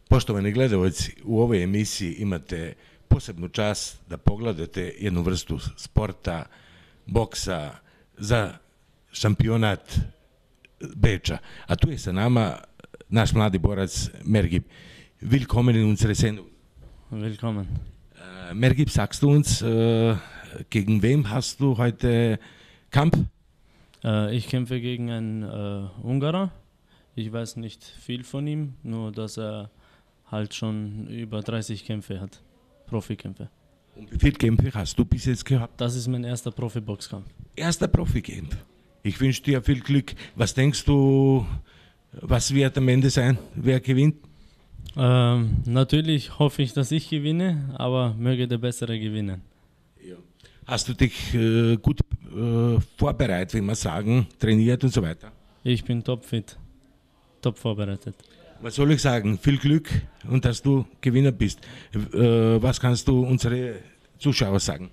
Poštovani gledalci, u ovoj emisiji imate posebnu čast da pogledate jednu vrstu sporta, boksa za šampionat Beča. A tu je sa nama naš mladi borac Mergib. Willkommen in unserer Sendung. Willkommen. Mergib, sagst du uns, gegen wem hast du heute Kampf? Ich kämpfe gegen einen Ungarer. Ich weiß nicht viel von ihm, nur dass halt schon über 30 Kämpfe hat, Profikämpfe. Und wie viele Kämpfe hast du bis jetzt gehabt? Das ist mein erster Profiboxkampf. Erster Profikampf. Ich wünsche dir viel Glück. Was denkst du, was wird am Ende sein? Wer gewinnt? Natürlich hoffe ich, dass ich gewinne, aber möge der Bessere gewinnen. Ja. Hast du dich gut vorbereitet, wie man sagen, trainiert und so weiter? Ich bin topfit, top vorbereitet. Was soll ich sagen? Viel Glück und dass du Gewinner bist. Was kannst du unsere Zuschauer sagen?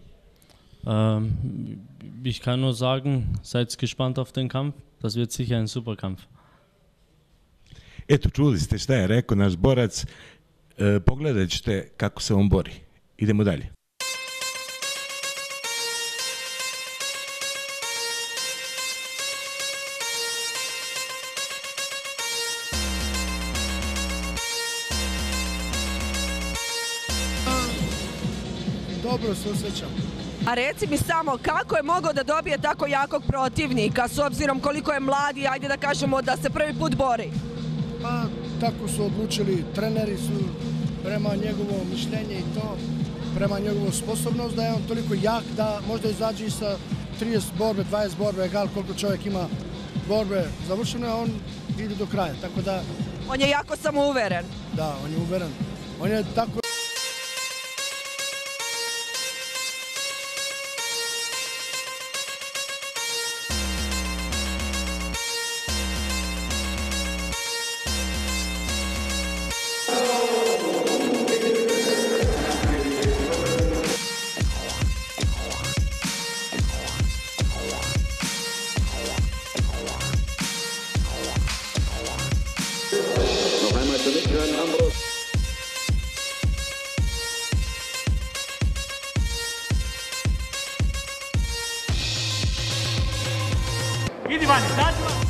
Ich kann nur sagen, seid gespannt auf den Kampf. Das wird sicher ein super Kampf. Eto, čuli ste šta je rekao naš borac. Pogledat ćete kako se on bori. Idemo dalje. Dobro se osjećam. A reci mi samo, kako je mogao da dobije tako jakog protivnika, s obzirom koliko je mladi, ajde da kažemo da se prvi put bori? Pa, tako su odlučili, treneri su prema njegovom mišljenju i to, prema njegovu sposobnost da je on toliko jak da možda izađe i sa 30 borbe, 20 borbe, egal koliko čovjek ima borbe završeno, on ide do kraja, tako da... On je jako samouveren. Da, on je uveren. On je tako... Idi vanje, dađi vam!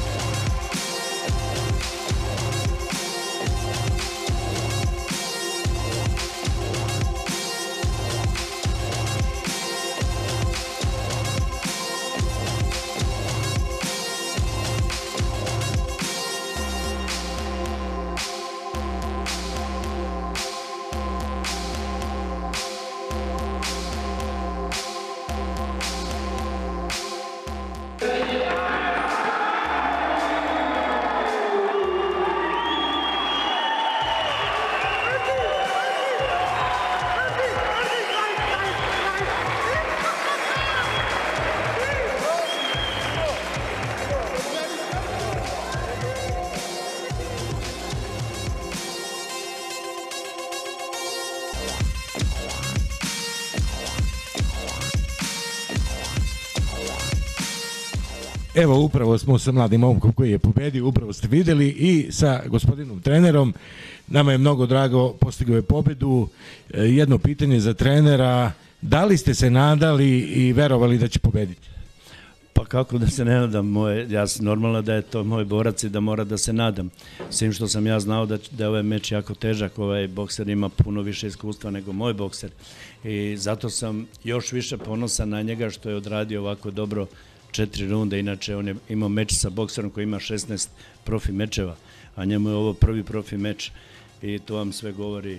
Evo, upravo smo sa mladim momkom koji je pobedio, upravo ste vidjeli, i sa gospodinom trenerom. Nama je mnogo drago, postigao je pobedu. Jedno pitanje za trenera, da li ste se nadali i verovali da će pobediti? Pa kako da se ne nadam, ja sam normalno da je to moj borac i da mora da se nadam. Svim što sam ja znao da je ovaj meč jako težak, ovaj bokser ima puno više iskustva nego moj bokser i zato sam još više ponosan na njega što je odradio ovako dobro 4 runde, inače on je imao meč sa bokserom koji ima 16 profi mečeva, a njemu je ovo prvi profi meč i to vam sve govori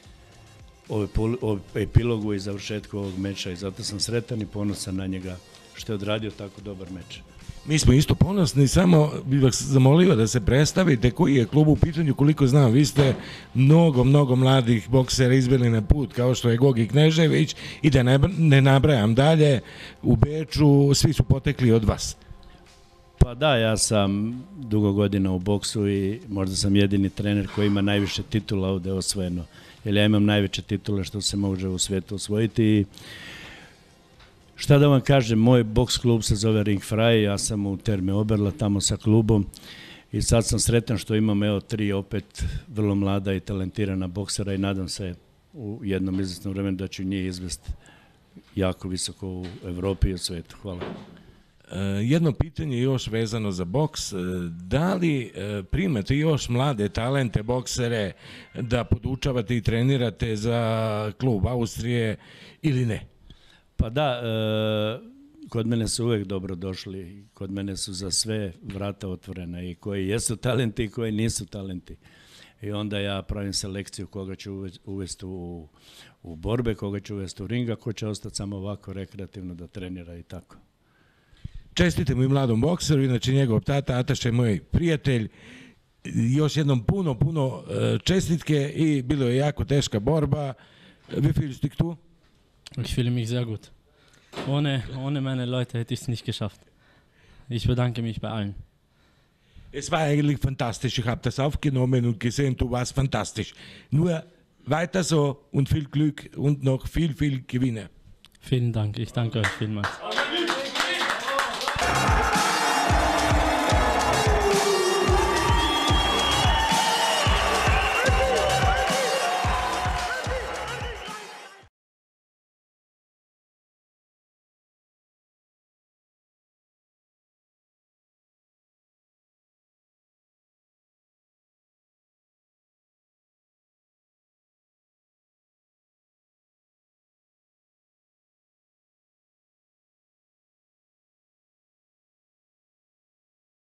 o epilogu i završetku ovog meča i zato sam sretan i ponosan na njega što je odradio tako dobar meč. Mi smo isto ponosni, samo bih vas zamolio da se predstavite koji je klub u pitanju. Koliko znam, vi ste mnogo mladih boksera izveli na put, kao što je Gogi Knežević, i da ne nabrajam dalje, u Beču, svi su potekli od vas. Pa da, ja sam dugo godina u boksu i možda sam jedini trener koji ima najviše titula ovde osvojeno, jer ja imam najveće titule što se može u svijetu osvojiti i šta da vam kažem, moj boks klub se zove Ring Frei, ja sam u Terme Oberla tamo sa klubom I sad sam sretan što imam 3 opet vrlo mlada i talentirana boksera i nadam se u jednom izvesnom vremenu da ću njih izvesti jako visoko u Evropi i u svijetu. Hvala. Jedno pitanje još vezano za boks. Da li primate još mlade talente boksere da podučavate i trenirate za klub Austrije ili ne? Pa da, kod mene su uvijek dobro došli, kod mene su za sve vrata otvorena i koji jesu talenti i koji nisu talenti. I onda ja pravim selekciju koga ću uvesti u borbe, koga ću uvesti u ringa, ko će ostati samo ovako rekreativno da trenira i tako. Čestitam i mladom bokseru, inače njegov tata, Ataš je moj prijatelj. Još jednom puno čestitke i bilo je jako teška borba. Wie fühlst dich du? Ich fühle mich sehr gut. Ohne meine Leute hätte ich es nicht geschafft. Ich bedanke mich bei allen. Es war eigentlich fantastisch. Ich habe das aufgenommen und gesehen, du warst fantastisch. Nur weiter so und viel Glück und noch viel Gewinne. Vielen Dank. Ich danke euch vielmals.